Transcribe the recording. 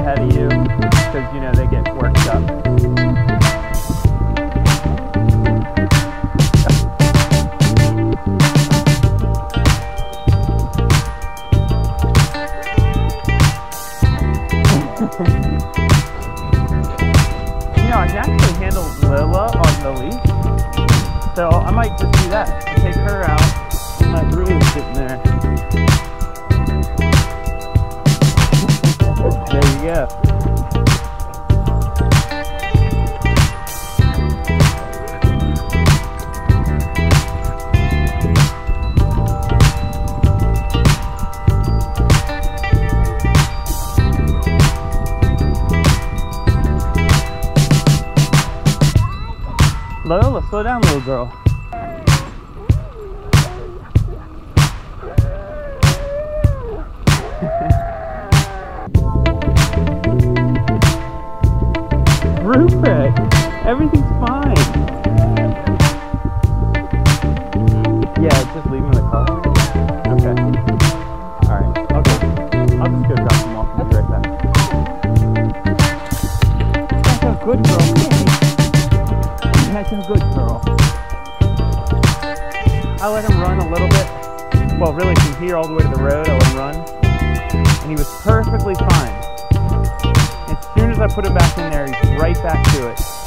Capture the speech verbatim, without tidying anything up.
ahead of you because, you know, they get worked up. You know, I can actually handle Lola on the leash, so I might just do that. Take her out and let Rue sitting there. There you go. Lola, slow down, little girl. Ruprecht, everything's fine. Yeah, just leave him in the car. Okay. Alright, okay. I'll just go drop him off and be right back. That's a good girl. That's a good girl. I let him run a little bit. Well, really from here all the way to the road, I let him run. And he was perfectly fine. As soon as I put him back in there, he's right back to it.